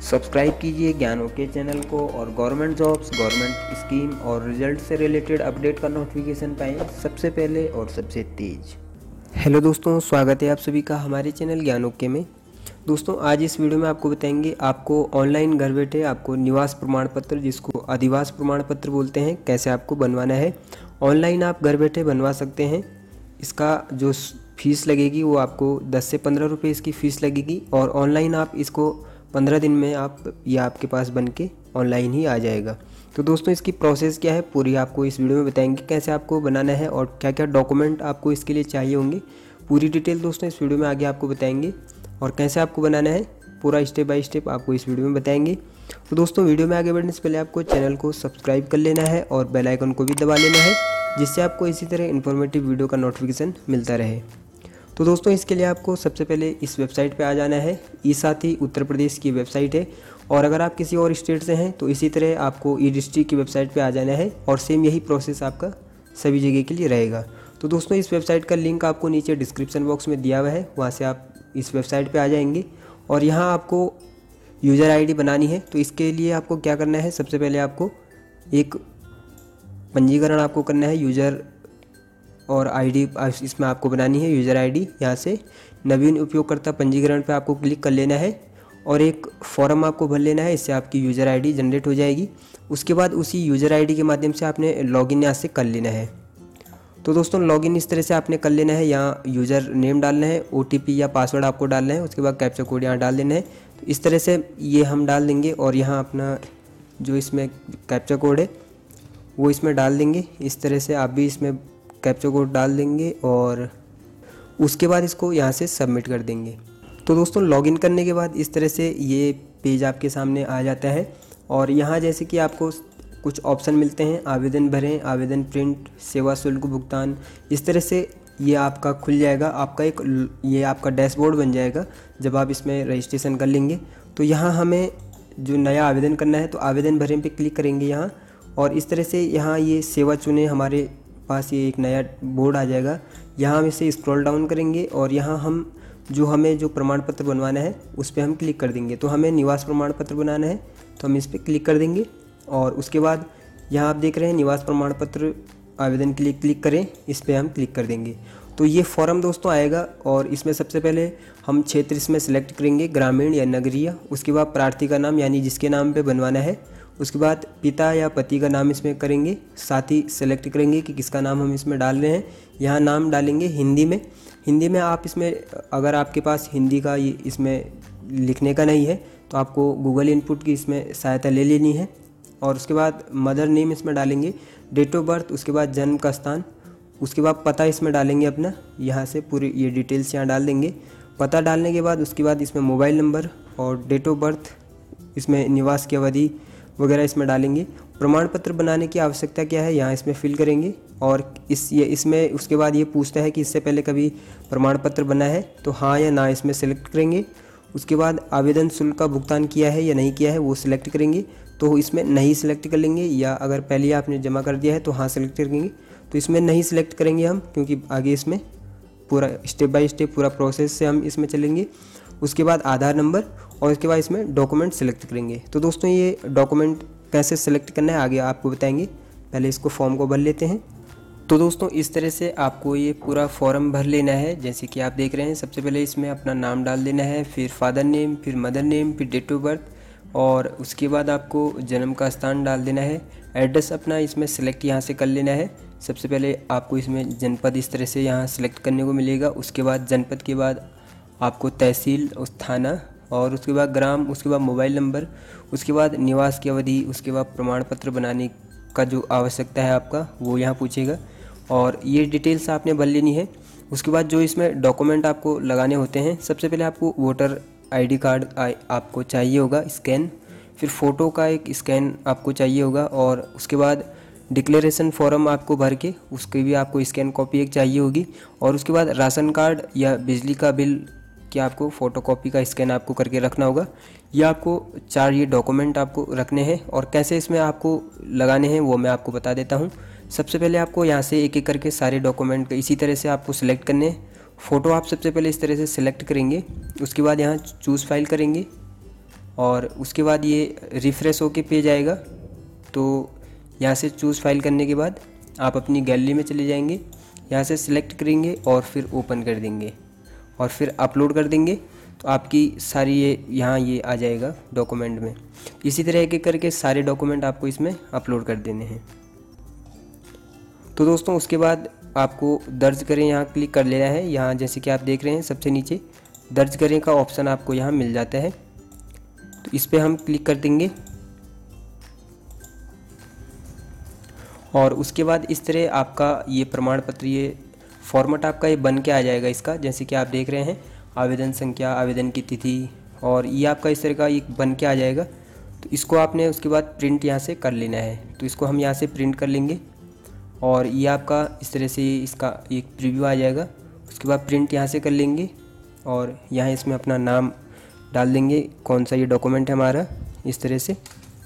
Subscribe कीजिए ज्ञानों के channel को और गवर्नमेंट जॉब्स, गवर्नमेंट स्कीम और रिजल्ट से रिलेटेड अपडेट का नोटिफिकेशन पाएँ सबसे पहले और सबसे तेज। हेलो दोस्तों, स्वागत है आप सभी का हमारे चैनल ज्ञानों के में। दोस्तों, आज इस वीडियो में आपको बताएंगे आपको ऑनलाइन घर बैठे आपको निवास प्रमाण पत्र, जिसको अधिवास प्रमाण पत्र बोलते हैं, कैसे आपको बनवाना है। ऑनलाइन आप घर बैठे बनवा सकते हैं। इसका जो फीस लगेगी वो आपको 10 से 15 रुपये इसकी फ़ीस लगेगी और ऑनलाइन आप इसको 15 दिन में ये आपके पास बन के ऑनलाइन ही आ जाएगा। तो दोस्तों, इसकी प्रोसेस क्या है पूरी आपको इस वीडियो में बताएंगे, कैसे आपको बनाना है और क्या क्या डॉक्यूमेंट आपको इसके लिए चाहिए होंगे। पूरी डिटेल दोस्तों इस वीडियो में आगे आपको बताएंगे और कैसे आपको बनाना है पूरा स्टेप बाय स्टेप आपको इस वीडियो में बताएंगे। तो दोस्तों, वीडियो में आगे बढ़ने से पहले आपको चैनल को सब्सक्राइब कर लेना है और बेल आइकन को भी दबा लेना है, जिससे आपको इसी तरह इन्फॉर्मेटिव वीडियो का नोटिफिकेशन मिलता रहे। तो दोस्तों, इसके लिए आपको सबसे पहले इस वेबसाइट पे आ जाना है। ई साथी उत्तर प्रदेश की वेबसाइट है और अगर आप किसी और स्टेट से हैं तो इसी तरह आपको ई डिस्ट्रिक्ट की वेबसाइट पे आ जाना है और सेम यही प्रोसेस आपका सभी जगह के लिए रहेगा। तो दोस्तों, इस वेबसाइट का लिंक आपको नीचे डिस्क्रिप्शन बॉक्स में दिया हुआ है, वहाँ से आप इस वेबसाइट पर आ जाएंगे और यहाँ आपको यूज़र ID बनानी है। तो इसके लिए आपको क्या करना है, सबसे पहले आपको एक पंजीकरण आपको करना है यूज़र और ID इसमें आपको बनानी है यूज़र ID। यहाँ से नवीन उपयोगकर्ता पंजीकरण पे आपको क्लिक कर लेना है और एक फॉर्म आपको भर लेना है, इससे आपकी यूज़र ID जनरेट हो जाएगी। उसके बाद उसी यूज़र ID के माध्यम से आपने लॉगिन यहाँ से कर लेना है। तो दोस्तों, लॉगिन इस तरह से आपने कर लेना है। यहाँ यूज़र नेम डालना है, OTP या पासवर्ड आपको डालना है, उसके बाद कैप्चा कोड यहाँ डाल देना है। तो इस तरह से ये हम डाल देंगे और यहाँ अपना जो इसमें कैप्चा कोड है वो इसमें डाल देंगे। इस तरह से आप भी इसमें कैप्चा कोड डाल देंगे और उसके बाद इसको यहाँ से सबमिट कर देंगे। तो दोस्तों, लॉगिन करने के बाद इस तरह से ये पेज आपके सामने आ जाता है और यहाँ जैसे कि आपको कुछ ऑप्शन मिलते हैं, आवेदन भरें, आवेदन प्रिंट, सेवा शुल्क भुगतान। इस तरह से ये आपका खुल जाएगा, ये आपका डैशबोर्ड बन जाएगा जब आप इसमें रजिस्ट्रेशन कर लेंगे। तो यहाँ हमें जो नया आवेदन करना है तो आवेदन भरें पे क्लिक करेंगे यहाँ और इस तरह से यहाँ ये सेवा चुने हमारे पास ये एक नया बोर्ड आ जाएगा। यहाँ हम इसे स्क्रॉल डाउन करेंगे और यहाँ हमें जो प्रमाण पत्र बनवाना है उस पर हम क्लिक कर देंगे। तो हमें निवास प्रमाण पत्र बनाना है तो हम इस पर क्लिक कर देंगे और उसके बाद यहाँ आप देख रहे हैं निवास प्रमाण पत्र आवेदन के लिए क्लिक करें, इस पर हम क्लिक कर देंगे। तो ये फॉर्म दोस्तों आएगा और इसमें सबसे पहले हम क्षेत्र इसमें सेलेक्ट करेंगे, ग्रामीण या नगरीय। उसके बाद प्रार्थी का नाम यानी जिसके नाम पे बनवाना है, उसके बाद पिता या पति का नाम इसमें करेंगे, साथ ही सेलेक्ट करेंगे कि किसका नाम हम इसमें डाल रहे हैं। यहाँ नाम डालेंगे हिंदी में आप इसमें अगर आपके पास हिंदी का ये इसमें लिखने का नहीं है तो आपको गूगल इनपुट की इसमें सहायता ले लेनी है। और उसके बाद मदर नेम इसमें डालेंगे, डेट ऑफ बर्थ, उसके बाद जन्म का स्थान, उसके बाद पता इसमें डालेंगे अपना। यहाँ से पूरी ये डिटेल्स यहाँ डाल देंगे। पता डालने के बाद उसके बाद इसमें मोबाइल नंबर और डेट ऑफ बर्थ, इसमें निवास की अवधि वगैरह इसमें डालेंगे। प्रमाण पत्र बनाने की आवश्यकता क्या है यहाँ इसमें फिल करेंगे और इसमें उसके बाद ये पूछता है कि इससे पहले कभी प्रमाण पत्र बना है तो हाँ या ना इसमें सेलेक्ट करेंगे। उसके बाद आवेदन शुल्क का भुगतान किया है या नहीं किया है वो सिलेक्ट करेंगे, तो इसमें नहीं सिलेक्ट कर लेंगे, या अगर पहले आपने जमा कर दिया है तो हाँ सेलेक्ट करेंगे। तो इसमें नहीं सिलेक्ट करेंगे हम, क्योंकि आगे इसमें पूरा स्टेप बाय स्टेप पूरा प्रोसेस से हम इसमें चलेंगे। उसके बाद आधार नंबर और उसके बाद इसमें डॉक्यूमेंट सेलेक्ट करेंगे। तो दोस्तों, ये डॉक्यूमेंट कैसे सेलेक्ट करना है आगे आपको बताएंगे, पहले इसको फॉर्म को भर लेते हैं। तो दोस्तों, इस तरह से आपको ये पूरा फॉर्म भर लेना है, जैसे कि आप देख रहे हैं। सबसे पहले इसमें अपना नाम डाल देना है, फिर फादर नेम, फिर मदर नेम, फिर डेट ऑफ बर्थ और उसके बाद आपको जन्म का स्थान डाल देना है। एड्रेस अपना इसमें सेलेक्ट यहाँ से कर लेना है। सबसे पहले आपको इसमें जनपद इस तरह से यहाँ सेलेक्ट करने को मिलेगा। उसके बाद जनपद के बाद आपको तहसील, उस थाना और उसके बाद ग्राम, उसके बाद मोबाइल नंबर, उसके बाद निवास की अवधि, उसके बाद प्रमाण पत्र बनाने का जो आवश्यकता है आपका वो यहाँ पूछेगा और ये डिटेल्स आपने भर लेनी है। उसके बाद जो इसमें डॉक्यूमेंट आपको लगाने होते हैं, सबसे पहले आपको वोटर ID कार्ड आपको चाहिए होगा स्कैन, फिर फ़ोटो का एक स्कैन आपको चाहिए होगा और उसके बाद डिक्लेरेशन फॉर्म आपको भर के उसकी भी आपको स्कैन कॉपी एक चाहिए होगी और उसके बाद राशन कार्ड या बिजली का बिल की आपको फ़ोटोकॉपी का स्कैन आपको करके रखना होगा। ये आपको 4 ये डॉक्यूमेंट आपको रखने हैं और कैसे इसमें आपको लगाने हैं वो मैं आपको बता देता हूँ। सबसे पहले आपको यहाँ से एक एक करके सारे डॉक्यूमेंट इसी तरह से आपको सिलेक्ट करने हैं। फ़ोटो आप सबसे पहले इस तरह से सिलेक्ट करेंगे, उसके बाद यहाँ चूज़ फाइल करेंगे और उसके बाद ये रिफ़्रेश होके पेज आएगा। तो यहाँ से चूज़ फाइल करने के बाद आप अपनी गैलरी में चले जाएंगे, यहाँ से सिलेक्ट करेंगे और फिर ओपन कर देंगे और फिर अपलोड कर देंगे। तो आपकी सारी ये आ जाएगा डॉक्यूमेंट में। इसी तरह के करके सारे डॉक्यूमेंट आपको इसमें अपलोड कर देने हैं। तो दोस्तों उसके बाद आपको दर्ज करें यहाँ क्लिक कर लेना है। यहाँ जैसे कि आप देख रहे हैं सबसे नीचे दर्ज करें का ऑप्शन आपको यहाँ मिल जाता है, तो इस पर हम क्लिक कर देंगे। और उसके बाद इस तरह आपका ये प्रमाण पत्र, ये फॉर्मेट आपका ये बन के आ जाएगा इसका। जैसे कि आप देख रहे हैं आवेदन संख्या, आवेदन की तिथि, और ये आपका इस तरह का एक बन के आ जाएगा। तो इसको आपने उसके बाद प्रिंट यहाँ से कर लेना है। तो इसको हम यहाँ से प्रिंट कर लेंगे और ये आपका इस तरह से इसका एक प्रीव्यू आ जाएगा। उसके बाद प्रिंट यहाँ से कर लेंगे और यहाँ इसमें अपना नाम डाल देंगे, कौन सा ये डॉक्यूमेंट है हमारा, इस तरह से।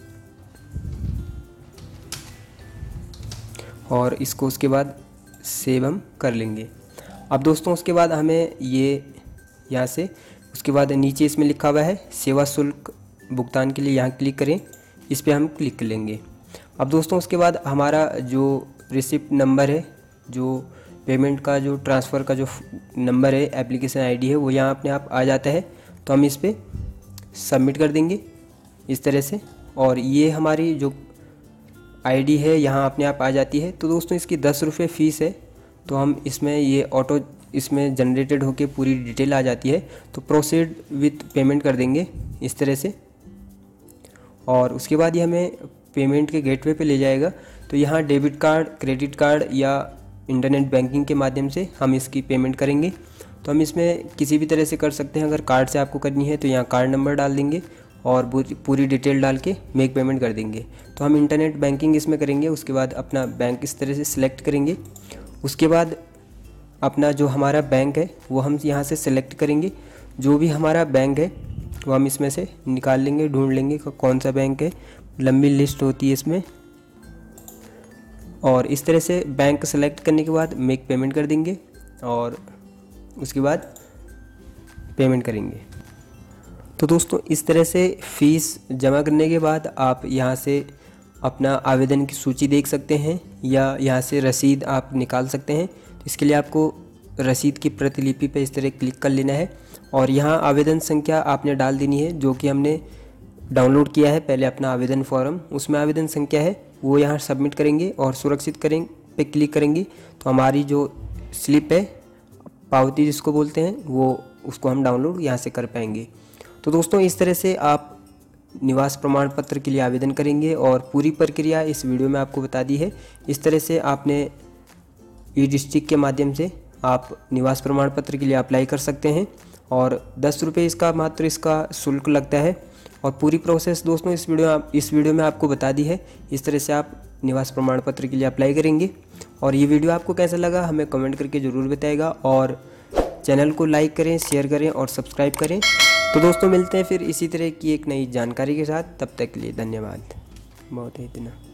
और इसको उसके बाद सेव हम कर लेंगे। अब दोस्तों उसके बाद हमें ये यहाँ से उसके बाद नीचे इसमें लिखा हुआ है सेवा शुल्क भुगतान के लिए, यहाँ क्लिक करें, इस पर हम क्लिक कर लेंगे। अब दोस्तों उसके बाद हमारा जो रिसिप्ट नंबर है, जो पेमेंट का जो ट्रांसफ़र का जो नंबर है, एप्लीकेशन आईडी है, वो यहाँ अपने आप आ जाता है। तो हम इस पर सबमिट कर देंगे इस तरह से, और ये हमारी जो आईडी है यहाँ अपने आप आ जाती है। तो दोस्तों इसकी 10 रुपये फ़ीस है। तो हम इसमें ये ऑटो इसमें जनरेटेड होके पूरी डिटेल आ जाती है। तो प्रोसीड विथ पेमेंट कर देंगे इस तरह से, और उसके बाद ये हमें पेमेंट के गेटवे पे ले जाएगा। तो यहाँ डेबिट कार्ड, क्रेडिट कार्ड या इंटरनेट बैंकिंग के माध्यम से हम इसकी पेमेंट करेंगे। तो हम इसमें किसी भी तरह से कर सकते हैं। अगर कार्ड से आपको करनी है तो यहाँ कार्ड नंबर डाल देंगे और पूरी डिटेल डाल के मेक पेमेंट कर देंगे। तो हम इंटरनेट बैंकिंग इसमें करेंगे। उसके बाद अपना बैंक इस तरह से सिलेक्ट करेंगे। उसके बाद अपना जो हमारा बैंक है वो हम यहाँ से सिलेक्ट करेंगे। जो भी हमारा बैंक है वो हम इसमें से निकाल लेंगे, ढूंढ लेंगे कौन सा बैंक है, लंबी लिस्ट होती है इसमें। और इस तरह से बैंक सेलेक्ट करने के बाद मेक पेमेंट कर देंगे और उसके बाद पेमेंट करेंगे। तो दोस्तों इस तरह से फ़ीस जमा करने के बाद आप यहाँ से अपना आवेदन की सूची देख सकते हैं या यहाँ से रसीद आप निकाल सकते हैं। तो इसके लिए आपको रसीद की प्रतिलिपि पे इस तरह क्लिक कर लेना है और यहाँ आवेदन संख्या आपने डाल देनी है, जो कि हमने डाउनलोड किया है पहले अपना आवेदन फॉर्म, उसमें आवेदन संख्या है वो यहाँ सबमिट करेंगे और सुरक्षित करें पे क्लिक करेंगे। तो हमारी जो स्लिप है, पावती जिसको बोलते हैं, वो उसको हम डाउनलोड यहाँ से कर पाएंगे। तो दोस्तों इस तरह से आप निवास प्रमाण पत्र के लिए आवेदन करेंगे और पूरी प्रक्रिया इस वीडियो में आपको बता दी है। इस तरह से आपने ई-डिस्ट्रिक्ट के माध्यम से आप निवास प्रमाण पत्र के लिए अप्लाई कर सकते हैं और 10 रुपये इसका मात्र इसका शुल्क लगता है। और पूरी प्रोसेस दोस्तों इस वीडियो में आपको बता दी है। इस तरह से आप निवास प्रमाण पत्र के लिए अप्लाई करेंगे। और ये वीडियो आपको कैसा लगा हमें कमेंट करके ज़रूर बताइएगा और चैनल को लाइक करें, शेयर करें और सब्सक्राइब करें। तो दोस्तों मिलते हैं फिर इसी तरह की एक नई जानकारी के साथ। तब तक के लिए धन्यवाद। बहुत ही इतना।